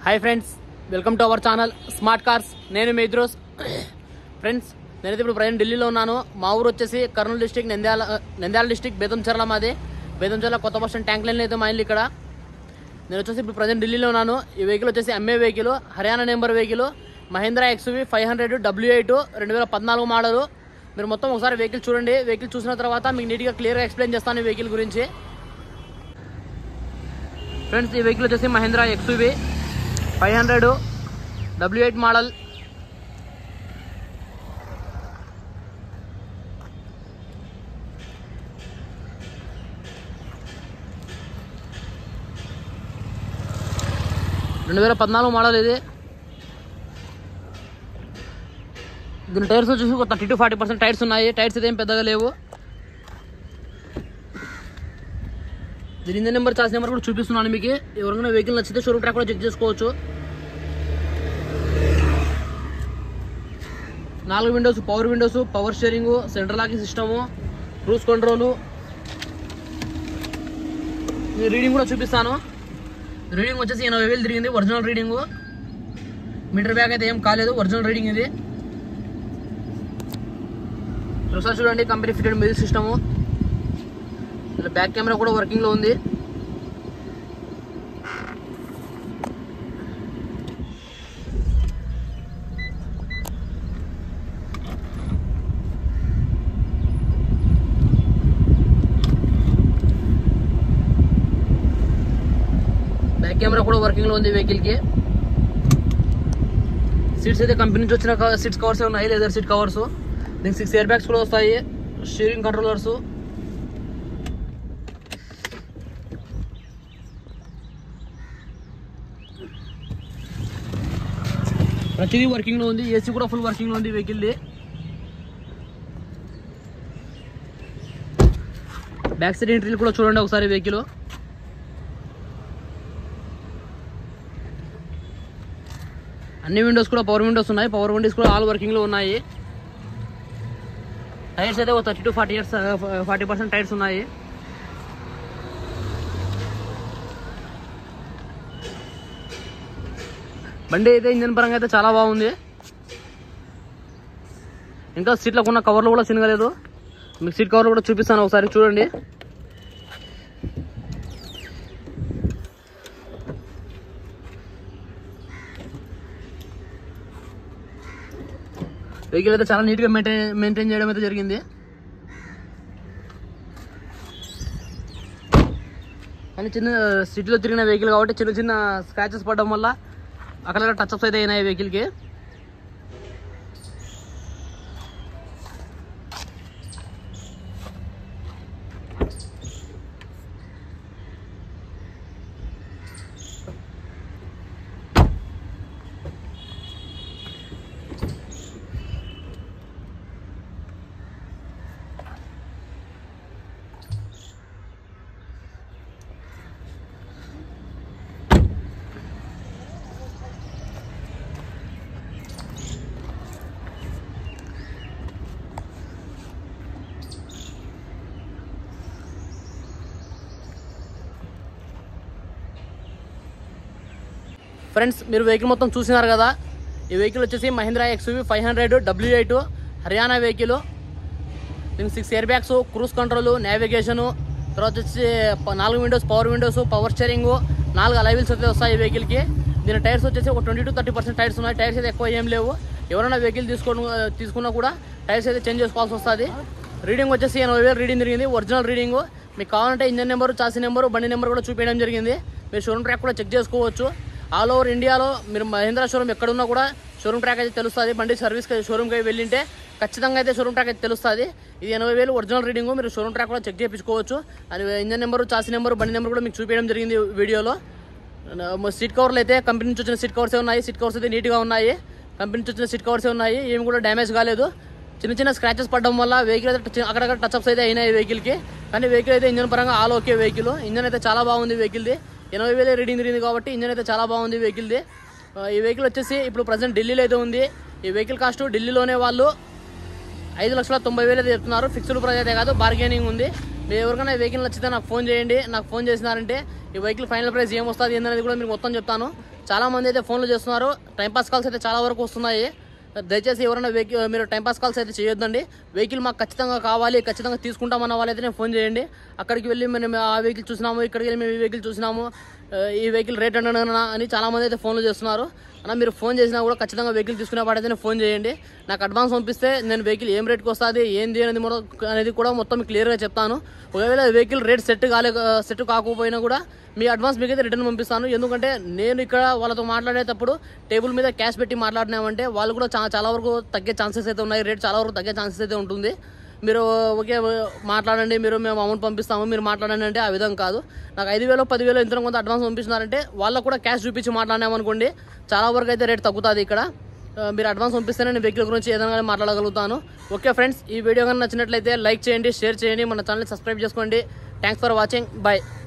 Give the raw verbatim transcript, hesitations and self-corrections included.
High friends welcome to our channel smart cars నేను మీ ఇద్రోస్ friends నేనైతే ఇప్పుడు ప్రజెంట్ ఢిల్లీలో ఉన్నాను మా ఊరు వచ్చేసి కర్నూలు డిస్ట్రిక్ట్ నంద్యాల నంద్యాల డిస్ట్రిక్ట్ బేతంచెర్ల మాది బేతంచెర్ల కొత్త బస్ స్టాండ్ ట్యాంక్ లైన్ అయితే మా ఇల్లు ఇక్కడ నేను వచ్చేసి ఇప్పుడు ప్రజెంట్ ఢిల్లీలో ఉన్నాను ఈ వెహికల్ వచ్చేసి ఎంఏ vehicle Haryana number vehicle Mahindra XUV five hundred W eight రెండు వేల పద్నాలుగు మోడల్ మీరు మొత్తం ఒకసారి వెహికల్ చూడండి వెహికల్ చూసిన తర్వాత మీకు నీట్గా క్లియర్గా ఎక్స్ప్లెయిన్ చేస్తాను ఈ వెహికల్ గురించి ఫ్రెండ్స్ ఈ వెహికల్ వచ్చేసి Mahindra XUV five hundred W eight model రెండు వేల పద్నాలుగు మోడల్ ఇది దీని టైర్స్ వచ్చేసి ఒక thirty to forty percent tyres ఉన్నాయి టైర్స్ అయితే ఏం పెద్దగా లేవు దీని ఇంజన్ నెంబర్ చార్జ్ నెంబర్ కూడా చూపిస్తున్నాను మీకు ఎవరికైనా వెహికల్ నచ్చితే షోరూమ్ ట్రాక్ కూడా చెక్ చేసుకోవచ్చు నాలుగు windows power windows power steering central locking system cruise control reading కూడా చూపిస్తాను రీడింగ్ వచ్చేసి ఎనభై వేలు తిరిగింది ఒరిజినల్ రీడింగ్ మీటర్ బ్యాగ్ అయితే ఏం కాలేదు ఒరిజినల్ రీడింగ్ ఇది ఒకసారి చూడండి company fitted music system back camera కూడా వర్కింగ్ లో ఉంది బ్యాక్ కెమెరా కూడా వర్కింగ్ లో ఉంది వెహికల్ కి సీట్స్ అయితే కంపెనీ నుంచి వచ్చిన సీట్స్ కవర్స్ ఉన్నాయి లెదర్ సీట్ కవర్స్ దీనికి సిక్స్ ఎయిర్ బ్యాగ్స్ కూడా వస్తాయి స్టీరింగ్ కంట్రోలర్స్ ప్రతిదీ వర్కింగ్ లో ఉంది ఏసీ కూడా ఫుల్ వర్కింగ్ లో ఉంది వెహికల్ ది బ్యాక్ సైడ్ ఎంట్రీలు కూడా చూడండి ఒకసారి వెహికల్ అన్ని విండోస్ కూడా పవర్ విండోస్ ఉన్నాయి పవర్ విండోస్ కూడా ఆల్ వర్కింగ్ లో ఉన్నాయి టైర్స్ అయితే ఒక thirty to forty years forty percent tyres ఉన్నాయి బండి అయితే ఇంజన్ పరంగా అయితే చాలా బాగుంది ఇంకా సీట్లకు ఉన్న కవర్లు కూడా చినగలేదు మీకు సీట్ కవర్లు కూడా చూపిస్తాను ఒకసారి చూడండి వెహికల్ అయితే చాలా నీట్గా మెయింటైన్ మెయింటైన్ చేయడం అయితే జరిగింది కానీ చిన్న సిటీలో తిరిగిన వెహికల్ కాబట్టి చిన్న చిన్న స్క్రాచెస్ పడడం వల్ల అక్కడ టచ్అప్స్ అయితే అయినాయి వెహికల్కి ఫ్రెండ్స్ మీరు వెహికల్ మొత్తం చూసినారు కదా ఈ వెహికల్ వచ్చేసి Mahindra XUV five hundred W eight Haryana vehicle దీనికి six air bags cruise control navigation తర్వాత వచ్చి నాలుగు windows power windows power steering నాలుగు అలైవిల్స్ అయితే వస్తాయి ఈ వెహికల్కి దీని టైర్స్ వచ్చేసి ఒక twenty to thirty percent tyres ఉన్నాయి టైర్స్ అయితే ఎక్కువ ఏం లేవు ఎవరైనా వెహికల్ తీసుకో తీసుకున్నా కూడా టైర్స్ అయితే చేంజ్ చేసుకోవాల్సి వస్తుంది రీడింగ్ వచ్చేసి ఎనభై వేలు రీడింగ్ జరిగింది ఒరిజినల్ రీడింగ్ మీకు కావాలంటే ఇంజన్ నెంబరు చాసీ నెంబరు బండి నెంబర్ కూడా చూపించడం జరిగింది మీరు షోరూమ్ ట్రాక్ కూడా చెక్ చేసుకోవచ్చు ఆల్ ఓవర్ ఇండియాలో మీరు మహీంద్రా షోరూమ్ ఎక్కడున్నా కూడా షోరూమ్ ట్రాక్ అయితే తెలుస్తుంది బండి సర్వీస్ షోరూమ్కి వెళ్ళింటే ఖచ్చితంగా అయితే షోరూమ్ ట్రాక్ అయితే తెలుస్తుంది ఇది ఎనభై వేలు ఒరిజినల్ రీడింగ్ మీరు షోరూమ్ ట్రాక్ కూడా చెక్ చేయించుకోవచ్చు అది ఇంజన్ నెంబరు చాసీ నెంబరు బండి నెంబర్ కూడా మీకు చూపించడం జరిగింది వీడియోలో సీట్ కవర్లు అయితే కంపెనీ నుంచి వచ్చిన సీట్ కవర్సే ఉన్నాయి సీట్ కవర్స్ అయితే నీట్గా ఉన్నాయి కంపెనీ నుంచి వచ్చిన సీట్ కవర్సే ఉన్నాయి ఏమి కూడా డ్యామేజ్ కాలేదు చిన్న చిన్న స్క్రాచెస్ పడడం వల్ల వెహికల్ అయితే అక్కడక్కడ టచ్అప్స్ అయితే అయినాయి వెహికల్కి కానీ వెహికల్ అయితే ఇంజన్ పరంగా ఆల్ ఓకే వెహికల్ ఇంజన్ అయితే చాలా బాగుంది వెహికల్ది ఎనభై వేలే రీడింగ్ తిరిగింది కాబట్టి ఇంజన్ అయితే చాలా బాగుంది వెహికల్ది ఈ వెహికల్ వచ్చేసి ఇప్పుడు ప్రజెంట్ ఢిల్లీలో అయితే ఉంది ఈ వెహికల్ కాస్ట్ ఢిల్లీలోనే వాళ్ళు ఐదు లక్షల తొంభై వేలు అయితే చెప్తున్నారు ఫిక్స్డ్ ప్రైస్ అయితే కాదు బార్గెనింగ్ ఉంది మీరు ఎవరికైనా వెహికల్ నచ్చితే నాకు ఫోన్ చేయండి. నాకు ఫోన్ చేసినారంటే ఈ వెహికల్ ఫైనల్ ప్రైస్ ఏం వస్తుంది ఏందనేది కూడా మీకు మొత్తం చెప్తాను. చాలామంది అయితే ఫోన్లు చేస్తున్నారు, టైంపాస్ కాల్స్ అయితే చాలా వరకు వస్తున్నాయి. దయచేసి ఎవరైనా వెహికల్ మీరు టైంపాస్ కాల్స్ అయితే చేయొద్దండి. వెహికల్ మాకు ఖచ్చితంగా కావాలి, ఖచ్చితంగా తీసుకుంటామన్న వాళ్ళైతే నేను ఫోన్ చేయండి. అక్కడికి వెళ్ళి మేము ఆ వెహికల్ చూసినాము, ఇక్కడికి వెళ్ళి మేము ఈ వెహికల్ చూసినాము, ఈ వెహికల్ రేట్ అన్నా అని చాలామంది అయితే ఫోన్లు చేస్తున్నారు. అన్న మీరు ఫోన్ చేసినా కూడా ఖచ్చితంగా వెహికల్ తీసుకునే వాడైతే ఫోన్ చేయండి. నాకు అడ్వాన్స్ పంపిస్తే నేను వెహికల్ ఏం రేట్కి వస్తుంది ఏంది అనేది అనేది కూడా మొత్తం క్లియర్గా చెప్తాను. ఒకవేళ వెహికల్ రేట్ సెట్ కాలే సెట్ కాకపోయినా కూడా మీ అడ్వాన్స్ మీకైతే రిటర్న్ పంపిస్తాను. ఎందుకంటే నేను ఇక్కడ వాళ్ళతో మాట్లాడేటప్పుడు టేబుల్ మీద క్యాష్ పెట్టి మాట్లాడినామంటే వాళ్ళు కూడా చాలా చాలా వరకు తగ్గే ఛాన్సెస్ అయితే ఉన్నాయి. రేట్ చాలా వరకు తగ్గే ఛాన్సెస్ అయితే ఉంటుంది. మీరు ఓకే మాట్లాడండి, మీరు మేము అమౌంట్ పంపిస్తాము, మీరు మాట్లాడండి అంటే ఆ విధంగా కాదు. నాకు ఐదు వేలు పదివేలు ఇంత కొంత అడ్వాన్స్ పంపిస్తున్నారంటే వాళ్ళకు కూడా క్యాష్ చూపించి మాట్లాడినామనుకోండి చాలా వరకు అయితే రేట్ తగ్గుతుంది. ఇక్కడ మీరు అడ్వాన్స్ పంపిస్తేనే నేను వెహికల్ గురించి ఏదైనా కానీ మాట్లాడగలుగుతాను. ఓకే ఫ్రెండ్స్, ఈ వీడియో కానీ నచ్చినట్లయితే లైక్ చేయండి, షేర్ చేయండి, మన ఛానల్ని సబ్స్క్రైబ్ చేసుకోండి. Thanks for watching, bye.